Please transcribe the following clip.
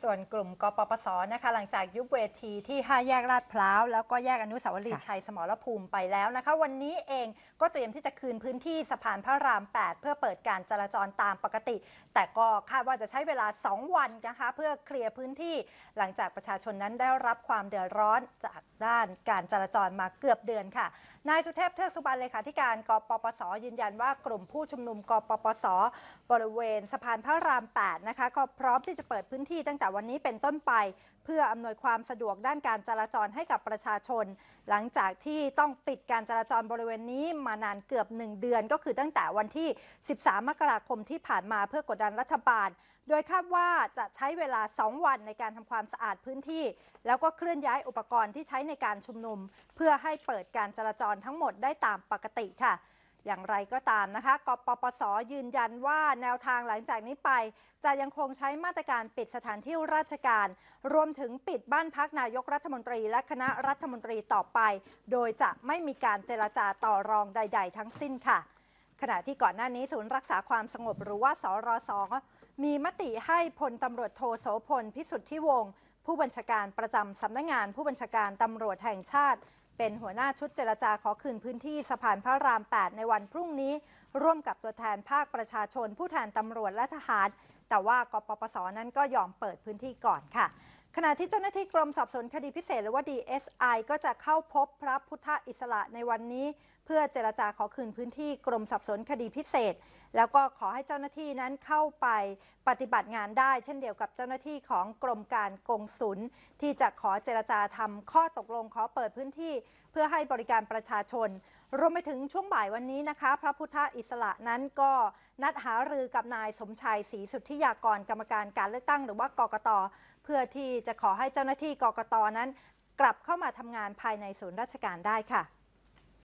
ส่วนกลุ่มกปปสนะคะหลังจากยุบเวทีที่5แยกลาดพร้าวแล้วก็แยกอนุสาวรีย์ชัยสมรภูมิไปแล้วนะคะวันนี้เองก็เตรียมที่จะคืนพื้นที่สะพานพระราม 8 เพื่อเปิดการจราจรตามปกติแต่ก็คาดว่าจะใช้เวลา2 วันนะคะเพื่อเคลียร์พื้นที่หลังจากประชาชนนั้นได้รับความเดือดร้อนจากด้านการจราจรมาเกือบเดือนค่ะนายสุเทพเทือกสุบรรณเลขาธิการกปปสยืนยันว่ากลุ่มผู้ชุมนุมกปปสบริเวณสะพานพระราม 8 นะคะก็พร้อมที่จะเปิดพื้นที่ตั้งแต่วันนี้เป็นต้นไปเพื่ออำนวยความสะดวกด้านการจราจรให้กับประชาชนหลังจากที่ต้องปิดการจราจรบริเวณนี้มานานเกือบ1 เดือนก็คือตั้งแต่วันที่13 มกราคมที่ผ่านมาเพื่อกดดันรัฐบาลโดยคาดว่าจะใช้เวลา2 วันในการทำความสะอาดพื้นที่แล้วก็เคลื่อนย้ายอุปกรณ์ที่ใช้ในการชุมนุมเพื่อให้เปิดการจราจรทั้งหมดได้ตามปกติค่ะอย่างไรก็ตามนะคะกปปสยืนยันว่าแนวทางหลังจากนี้ไปจะยังคงใช้มาตรการปิดสถานที่ราชการรวมถึงปิดบ้านพักนายกรัฐมนตรีและคณะรัฐมนตรีต่อไปโดยจะไม่มีการเจรจาต่อรองใดๆทั้งสิ้นค่ะขณะที่ก่อนหน้านี้ศูนย์รักษาความสงบหรือว่าสรส.มีมติให้พลตำรวจโทโสพลพิสุทธิวงศ์ผู้บัญชาการประจำสำนักงานผู้บัญชาการตำรวจแห่งชาติเป็นหัวหน้าชุดเจรจาขอคืนพื้นที่สะพานพระราม 8 ในวันพรุ่งนี้ร่วมกับตัวแทนภาคประชาชนผู้แทนตำรวจและทหารแต่ว่ากปปสนั้นก็ยอมเปิดพื้นที่ก่อนค่ะขณะที่เจ้าหน้าที่กรมสอบสวนคดีพิเศษหรือว่า DSI ก็จะเข้าพบพระพุทธอิสระในวันนี้เพื่อเจรจาขอคืนพื้นที่กรมสอบสวนคดีพิเศษแล้วก็ขอให้เจ้าหน้าที่นั้นเข้าไปปฏิบัติงานได้เช่นเดียวกับเจ้าหน้าที่ของกรมการกงสุลที่จะขอเจรจาทำข้อตกลงขอเปิดพื้นที่เพื่อให้บริการประชาชนรวมไปถึงช่วงบ่ายวันนี้นะคะพระพุทธอิสระนั้นก็นัดหารือกับนายสมชัยศรีสุทธิยากรกรรมการการเลือกตั้งหรือว่ากกต.เพื่อที่จะขอให้เจ้าหน้าที่กกต.นั้นกลับเข้ามาทำงานภายในศูนย์ราชการได้ค่ะ